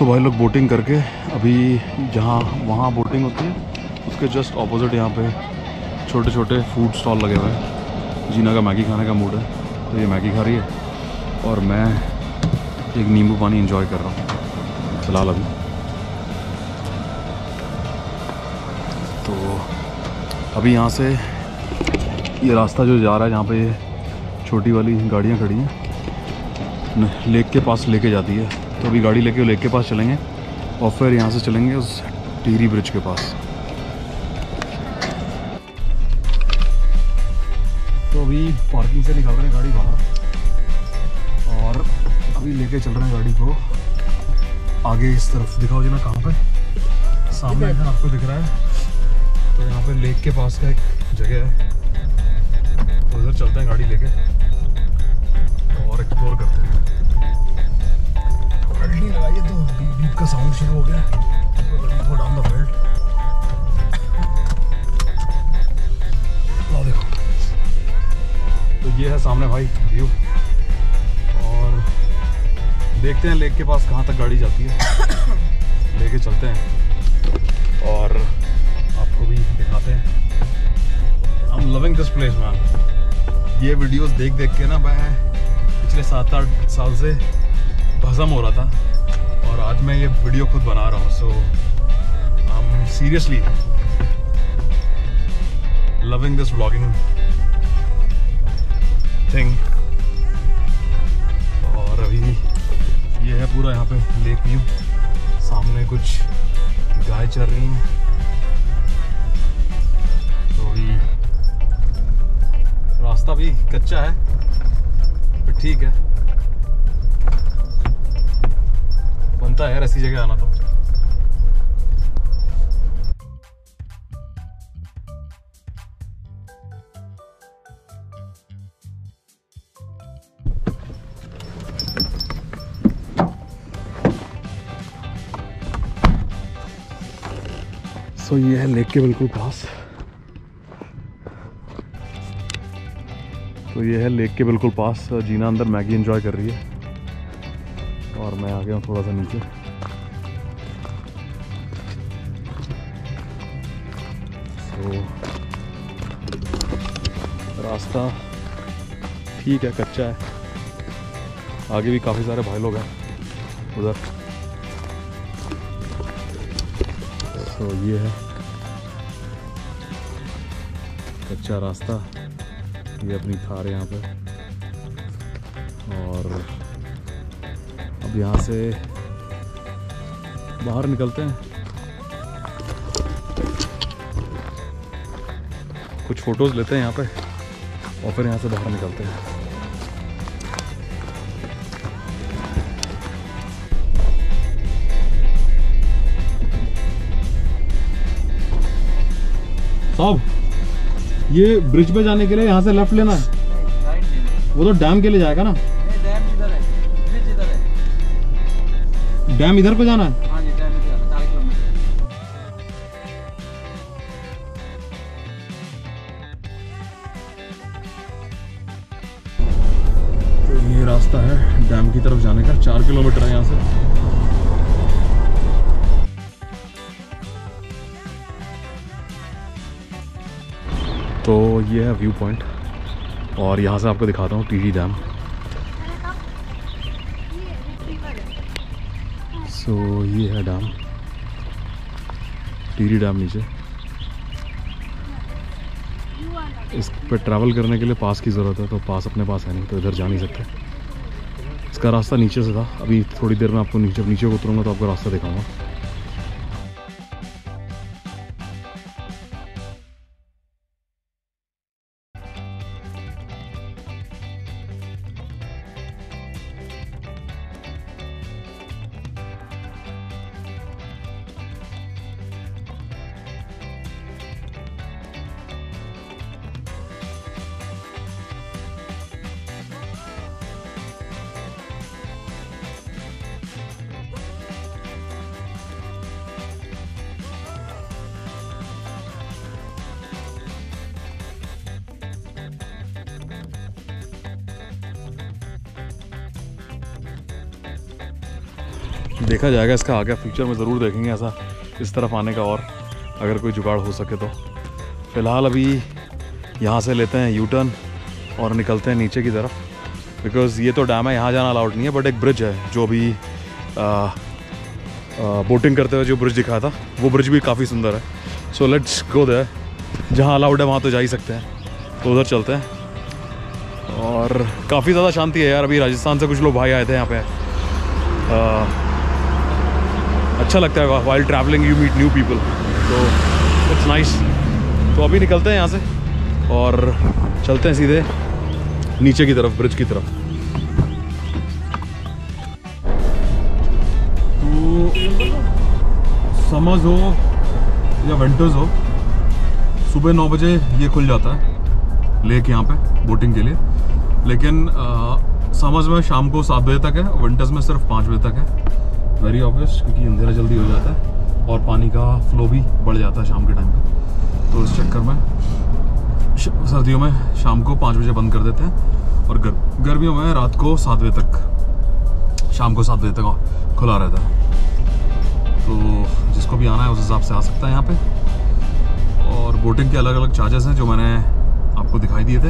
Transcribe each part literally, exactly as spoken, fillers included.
तो भाई लोग बोटिंग करके अभी जहाँ वहाँ बोटिंग होती है उसके जस्ट ऑपोजिट यहाँ पे छोटे छोटे फूड स्टॉल लगे हुए हैं। जीना का मैगी खाने का मूड है तो ये मैगी खा रही है और मैं एक नींबू पानी एंजॉय कर रहा हूँ फिलहाल अभी। तो अभी यहाँ से ये रास्ता जो जा रहा है जहाँ पे ये छोटी वाली गाड़ियाँ खड़ी हैं लेक के पास लेके जाती है, तो अभी गाड़ी लेके लेक के पास चलेंगे और फिर यहाँ से चलेंगे उस टिहरी ब्रिज के पास। तो अभी पार्किंग से निकाल रहे हैं गाड़ी बाहर और अभी लेके चल रहे हैं गाड़ी को आगे इस तरफ। दिखाओ जी ना कहाँ पे, सामने इधर आपको दिख रहा है। तो यहाँ पे लेक के पास का एक जगह है, तो उधर चलते हैं गाड़ी लेके और एक्सप्लोर करते हैं। नहीं लगाइए तो बीप बीप का साउंड शुरू हो गया। तो डाउन द बेल्ट लो देखो, तो ये है सामने भाई व्यू और देखते हैं लेक के पास कहाँ तक गाड़ी जाती है। लेके चलते हैं और आपको भी दिखाते हैं। I am loving this place man. ये वीडियोस देख देख के ना मैं पिछले सात आठ साल से भस्म हो रहा था और आज मैं ये वीडियो खुद बना रहा हूँ। So I am seriously loving this vlogging thing. और अभी ये है पूरा यहाँ पे लेक व्यू, सामने कुछ गाय चल रही हैं। तो अभी रास्ता भी कच्चा है पर ठीक है, बनता है यार ऐसी जगह आना। तो सो ये है लेक के बिल्कुल पास। तो ये है लेक के बिल्कुल पास। जीना अंदर मैगी एंजॉय कर रही है और मैं आ गया हूँ थोड़ा सा नीचे। तो रास्ता ठीक है, कच्चा है। आगे भी काफ़ी सारे भाई लोग हैं उधर। तो ये है कच्चा रास्ता, ये अपनी थार यहाँ पे। और अब यहाँ से बाहर निकलते हैं, कुछ फोटोज लेते हैं यहाँ पे और फिर यहाँ से बाहर निकलते हैं। साहब ये ब्रिज पे जाने के लिए यहाँ से लेफ्ट लेना है? वो तो डैम के लिए जाएगा ना? डैम इधर है, ब्रिज इधर है। डैम इधर को जाना है? हाँ जी, डैम इधर चार किलोमीटर। तो ये रास्ता है डैम की तरफ जाने का, चार किलोमीटर है यहाँ से। तो ये है व्यू पॉइंट और यहाँ से आपको दिखाता हूँ टिहरी डैम। सो so, ये है डैम, टिहरी डैम नीचे। इस पर ट्रैवल करने के लिए पास की ज़रूरत है, तो पास अपने पास है नहीं तो इधर जा नहीं सकते। इसका रास्ता नीचे से था, अभी थोड़ी देर में आपको नीचे नीचे को उतरूँगा तो आपको रास्ता दिखाऊंगा। देखा जाएगा इसका आगे, फ्यूचर में ज़रूर देखेंगे ऐसा इस तरफ आने का, और अगर कोई जुगाड़ हो सके तो। फ़िलहाल अभी यहाँ से लेते हैं यू टर्न और निकलते हैं नीचे की तरफ, बिकॉज़ ये तो डैम है, यहाँ जाना अलाउड नहीं है, बट एक ब्रिज है जो भी बोटिंग करते हुए जो ब्रिज दिखाया था, वो ब्रिज भी काफ़ी सुंदर है। सो लेट्स गो देयर, जहाँ अलाउड है वहाँ तो जा ही सकते हैं, तो उधर चलते हैं। और काफ़ी ज़्यादा शांति है यार, अभी राजस्थान से कुछ लोग भाई आए थे यहाँ पे। आ, अच्छा लगता है, while travelling you meet new people, तो इट्स नाइस। तो अभी निकलते हैं यहाँ से और चलते हैं सीधे नीचे की तरफ, ब्रिज की तरफ। तो समर्स हो या विंटर्स हो, सुबह नौ बजे ये खुल जाता है लेक यहाँ पे बोटिंग के लिए, लेकिन समर्स में शाम को सात बजे तक है, विंटर्स में सिर्फ पाँच बजे तक है। वेरी ऑब्वियस, क्योंकि अंधेरा जल्दी हो जाता है और पानी का फ्लो भी बढ़ जाता है शाम के टाइम पे, तो इस चक्कर में सर्दियों में शाम को पाँच बजे बंद कर देते हैं, और गर, गर्मियों में रात को सात बजे तक, शाम को सात बजे तक खुला रहता है। तो जिसको भी आना है उस हिसाब से आ सकता है यहाँ पे। और बोटिंग के अलग अलग चार्जेस हैं जो मैंने आपको दिखाई दिए थे।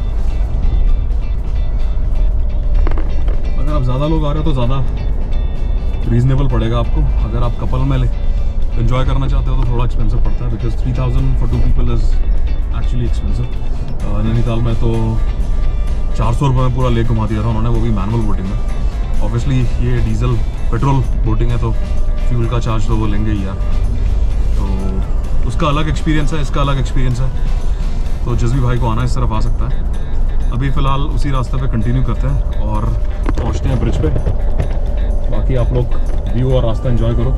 अगर आप ज़्यादा लोग आ रहे हो तो ज़्यादा रीजनेबल पड़ेगा आपको। अगर आप कपल में ले एंजॉय करना चाहते हो तो थोड़ा एक्सपेंसिव पड़ता है, because three thousand for two people is actually expensive. Nainital में तो चार सौ रुपये में पूरा लेक घुमा दिया था उन्होंने, वो भी मैनुअल बोटिंग में। ऑब्वियसली ये डीजल पेट्रोल बोटिंग है तो फ्यूल का चार्ज तो वो लेंगे ही यार, तो उसका अलग एक्सपीरियंस है, इसका अलग एक्सपीरियंस है। तो जिस भी भाई को आना है इस तरफ आ सकता है। अभी फ़िलहाल उसी रास्ते पे कंटिन्यू करते हैं और पहुँचते हैं ब्रिज पे। बाकी आप लोग व्यू और रास्ता एंजॉय करो।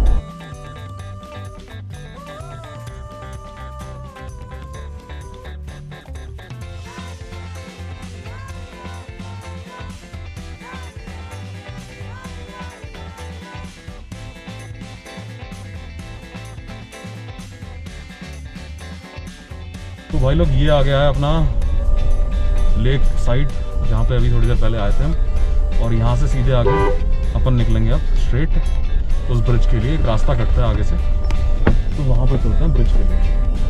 तो भाई लोग ये आ गया है अपना लेक साइड, जहाँ पे अभी थोड़ी देर पहले आए थे हम, और यहाँ से सीधे आगे अपन निकलेंगे अब स्ट्रेट उस ब्रिज के लिए। एक रास्ता कटता है आगे से, तो वहाँ पे चलते हैं ब्रिज के लिए।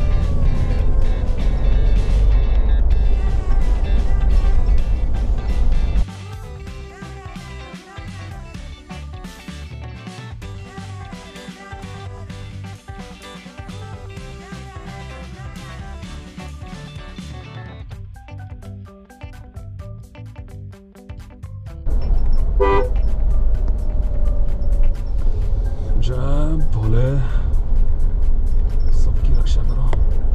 जय भोले, सबकी रक्षा करो।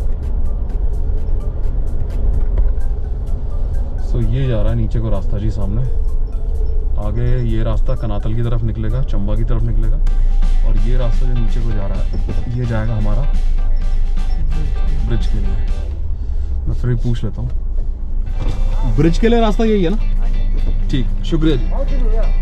सो ये जा रहा है नीचे को रास्ता जी सामने। आगे ये रास्ता कनातल की तरफ निकलेगा, चंबा की तरफ निकलेगा, और ये रास्ता जो नीचे को जा रहा है ये जाएगा हमारा ब्रिज के लिए। मैं फिर पूछ लेता हूँ, ब्रिज के लिए रास्ता यही है ना? ठीक, शुक्रिया जी।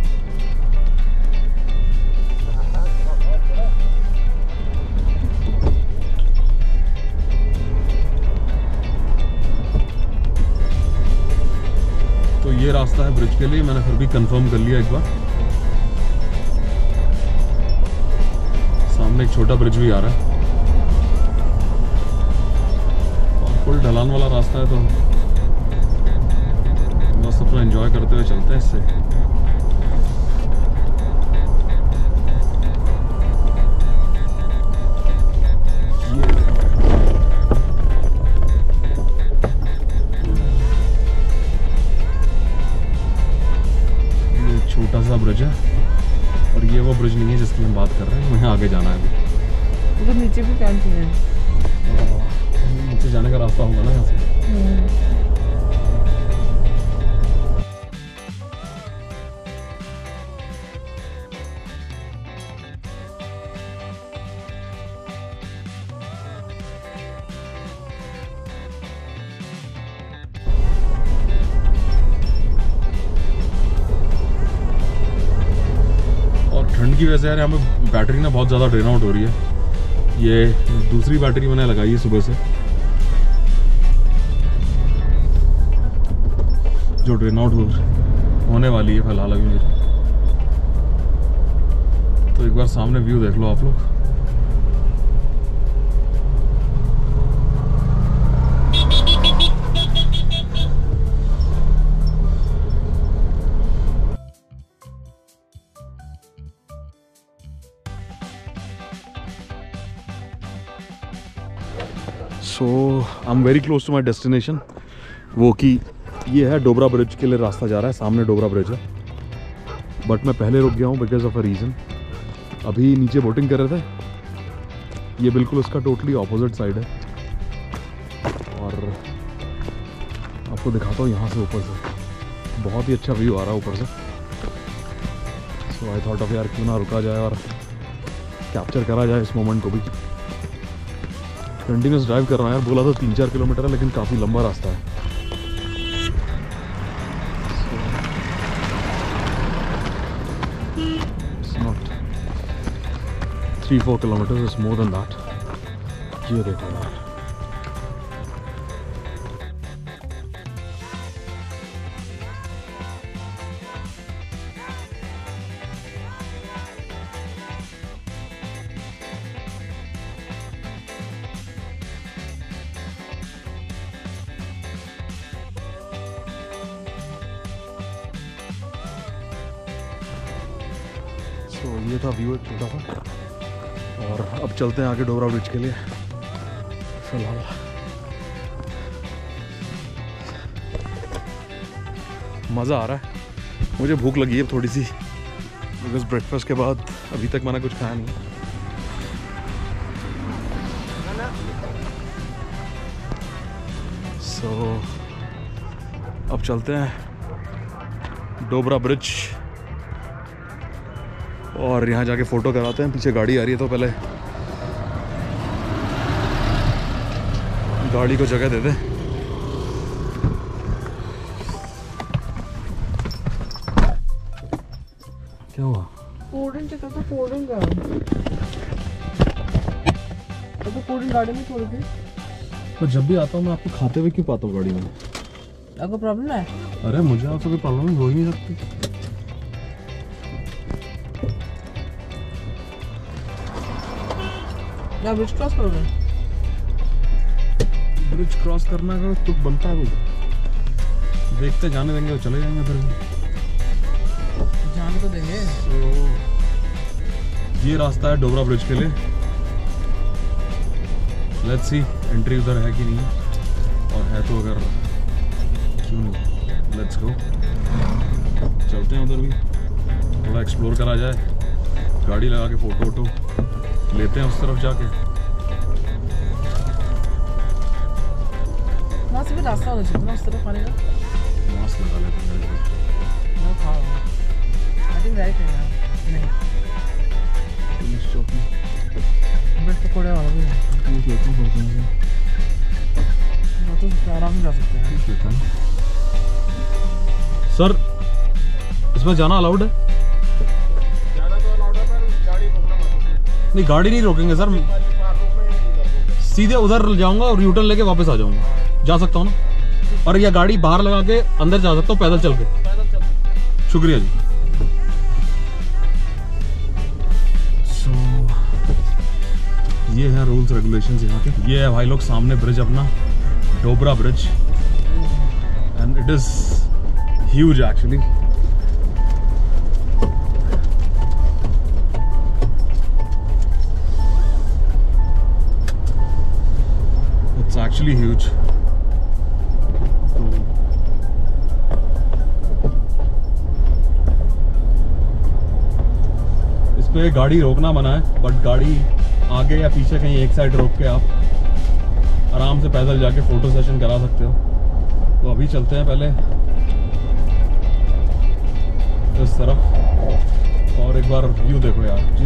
तो ये रास्ता है ब्रिज के लिए, मैंने फिर भी कंफर्म कर लिया एक बार। सामने एक छोटा ब्रिज भी आ रहा है और फुल ढलान वाला रास्ता है, तो बस अपना एंजॉय करते हुए चलते हैं इससे। छोटा सा ब्रिज है, और ये वो ब्रिज नहीं है जिसकी हम बात कर रहे हैं, वहाँ आगे जाना है अभी। उधर नीचे भी कैंटीन है, नीचे जाने का रास्ता होगा ना यहाँ से। ठंड की वजह से यार यहाँ पे बैटरी ना बहुत ज़्यादा ड्रेन आउट हो रही है। ये दूसरी बैटरी मैंने लगाई है सुबह से, जो ड्रेन आउट हो होने वाली है फिलहाल अभी मेरी। तो एक बार सामने व्यू देख लो आप लोग। So I am very close to my destination, वो कि ये है डोबरा ब्रिज के लिए रास्ता जा रहा है, सामने डोबरा ब्रिज है। बट मैं पहले रुक गया हूँ बिकॉज ऑफ अ रीज़न। अभी नीचे बोटिंग कर रहे थे, ये बिल्कुल उसका टोटली ऑपोजिट साइड है। और आपको दिखाता हूँ यहाँ से ऊपर से, बहुत ही अच्छा व्यू आ रहा है ऊपर से। सो आई थॉट ऑफ यार क्यों ना रुका जाए और कैप्चर करा जाए इस मोमेंट को भी। कंटिन्यूस ड्राइव कर रहा है यार, बोला तो तीन चार किलोमीटर है लेकिन काफ़ी लंबा रास्ता है। It's not three four kilometers, it's more than that. ये देखो यार, तो ये था व्यू एक छोटा सा। और अब चलते हैं आगे डोबरा ब्रिज के लिए। फिलहाल मज़ा आ रहा है, मुझे भूख लगी है थोड़ी सी बिकॉज ब्रेकफास्ट के बाद अभी तक मैंने कुछ खाया नहीं। सो so, अब चलते हैं डोबरा ब्रिज और यहाँ जाके फ़ोटो कराते हैं। पीछे गाड़ी आ रही है तो पहले गाड़ी को जगह दे दे। क्या हुआ? कोल्ड ड्रिंक चाहिए था, कोल्ड ड्रिंक का तो कोल्ड ड्रिंक गाड़ी में छोड़ के। तो जब भी आता हूँ मैं आपको खाते हुए क्यों पाता हूँ गाड़ी में? आपको प्रॉब्लम है? अरे मुझे आपसे कोई प्रॉब्लम हो ही नहीं सकती। क्या ब्रिज क्रॉस करोगे? ब्रिज क्रॉस करना का तुक बनता है कोई? देखते जाने देंगे तो चले जाएंगे फिर भी। जाने तो देंगे। तो ये रास्ता है डोबरा ब्रिज के लिए। लेट्स सी एंट्री उधर है कि नहीं, और है तो अगर क्यों नहीं, लेट्स गो। चलते हैं उधर भी, थोड़ा एक्सप्लोर करा जाए, गाड़ी लगा के फ़ोटो वोटो लेते हैं उस तरफ जाके। वहाँ से भी रास्ता होना चाहिए ना उस तरफ आने का। मास्क लगा लेते हैं। मैं खा रहा हूँ, आई थिंक राइट है यार। नहीं पुलिस चौकी ब्रेड पकौड़े वाला भी है, पूछ लेता हूँ पड़ते हैं वो तो आराम से जा सकते हैं। पूछ लेता हूँ। सर इसमें जाना अलाउड है? नहीं गाड़ी नहीं रोकेंगे सर, सीधे उधर जाऊंगा और यूटर्न लेके वापस आ जाऊंगा, जा सकता हूँ ना? और या गाड़ी बाहर लगा के अंदर जा सकता हूँ पैदल चल के? शुक्रिया जी। so, ये है रूल्स रेगुलेशंस यहाँ के। ये है भाई लोग सामने ब्रिज अपना, Dobra bridge, and it is huge actually. It's actually huge. इस पे गाड़ी रोकना मना है, बट गाड़ी आगे या पीछे कहीं एक साइड रोक के आप आराम से पैदल जाके फोटो सेशन करा सकते हो। तो अभी चलते हैं पहले इस तरफ और एक बार व्यू देखो यार।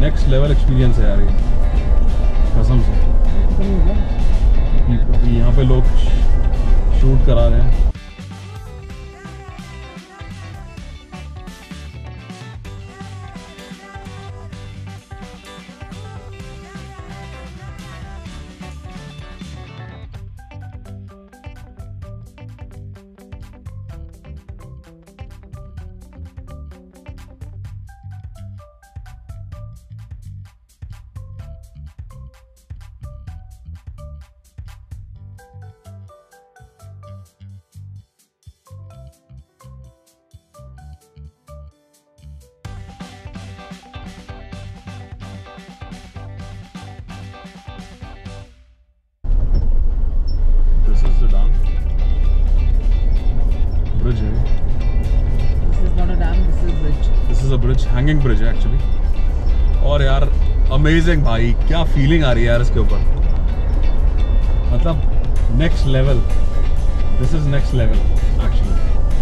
नेक्स्ट लेवल एक्सपीरियंस है यार ये, कसम से। अभी यहाँ पे लोग शूट करा रहे हैं। Bridge है। This is not a dam, this is bridge. This is a bridge, hanging bridge है actually। और यार अमेजिंग भाई, क्या फीलिंग आ रही है यार इसके ऊपर, मतलब next level. This is next level actually.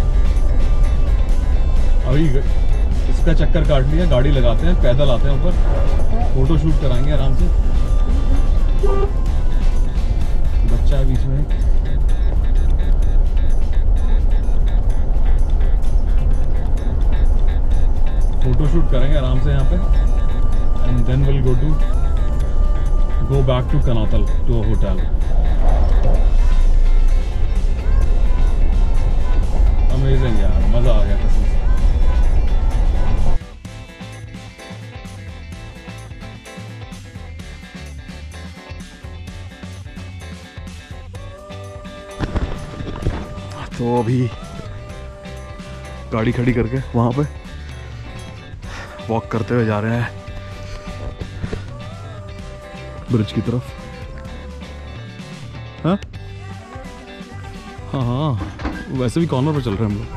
अभी इसका चक्कर काट लिया, गाड़ी लगाते हैं, पैदल आते हैं ऊपर, फोटो शूट कराएंगे आराम से। बच्चा है बीच में, फोटो शूट करेंगे आराम से यहाँ पे, and then will go to go back to Kanatal to a hotel. Amazing यार, मजा आ गया कसम से। तो अभी गाड़ी खड़ी करके वहाँ पे वॉक करते हुए जा रहे हैं ब्रिज की तरफ। हाँ हाँ हाँ वैसे भी कॉर्नर पे चल रहे हैं हम लोग,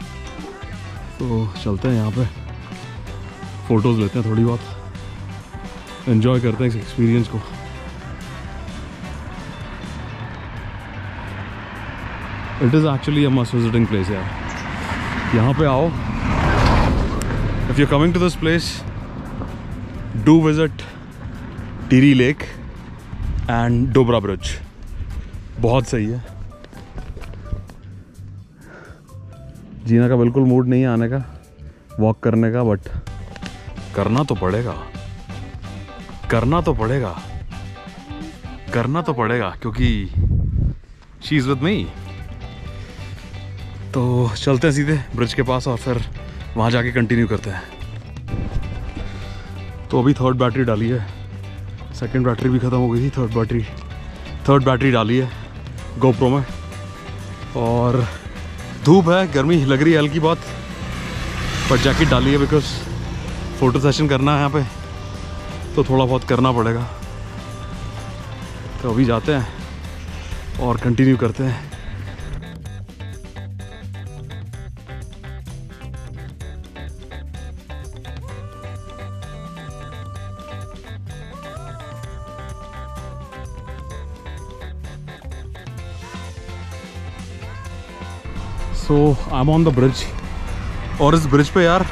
तो चलते हैं यहाँ पे, फोटोज लेते हैं, थोड़ी बहुत एंजॉय करते हैं इस एक्सपीरियंस को। It is actually a must visiting place यार। यहाँ पे आओ, if you're coming to this place, do visit Tehri lake and Dobra bridge. बहुत सही है। जीना का बिल्कुल मूड नहीं है आने का, वॉक करने का, बट करना तो पड़ेगा, करना तो पड़ेगा, करना तो पड़ेगा क्योंकि शी इज विद मी। तो चलते हैं सीधे ब्रिज के पास और फिर वहाँ जाके कंटिन्यू करते हैं। तो अभी थर्ड बैटरी डाली है, सेकंड बैटरी भी ख़त्म हो गई थी, थर्ड बैटरी थर्ड बैटरी डाली है गोप्रो में। और धूप है, गर्मी लग रही है हल्की बहुत, पर जैकेट डाली है बिकॉज फ़ोटो सेशन करना है यहाँ पे, तो थोड़ा बहुत करना पड़ेगा। तो अभी जाते हैं और कंटिन्यू करते हैं। So I am on the bridge, और इस ब्रिज पे यार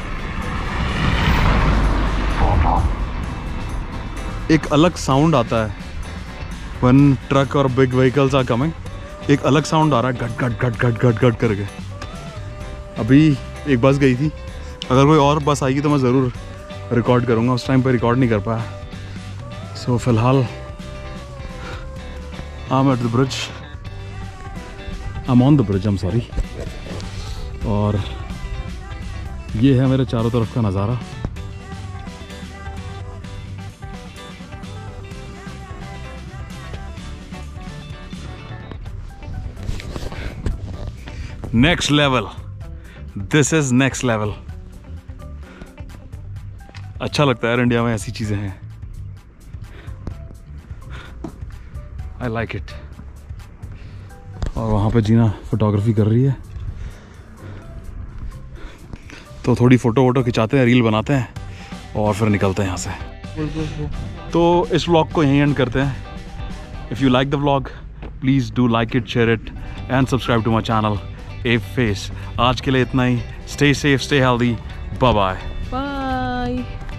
एक अलग साउंड आता है व्हेन ट्रक और बिग व्हीकल्स आर कमिंग। एक अलग साउंड आ रहा है, गट गट गट गट गट गट करके। अभी एक बस गई थी, अगर कोई और बस आएगी तो मैं ज़रूर रिकॉर्ड करूँगा, उस टाइम पे रिकॉर्ड नहीं कर पाया। सो so, फिलहाल I am at the bridge, I am on the bridge, I am sorry. और ये है मेरे चारों तरफ का नज़ारा। Next level, this is next level. अच्छा लगता है यार, इंडिया में ऐसी चीज़ें हैं, आई लाइक इट। और वहाँ पे जीना फोटोग्राफी कर रही है, तो थोड़ी फ़ोटो वोटो खिंचाते हैं, रील बनाते हैं और फिर निकलते हैं यहाँ से। तो इस व्लॉग को यहीं एंड करते हैं। If you like the vlog please do like it, share it and subscribe to my channel a face. आज के लिए इतना ही। Stay safe, stay healthy, bye bye. Bye.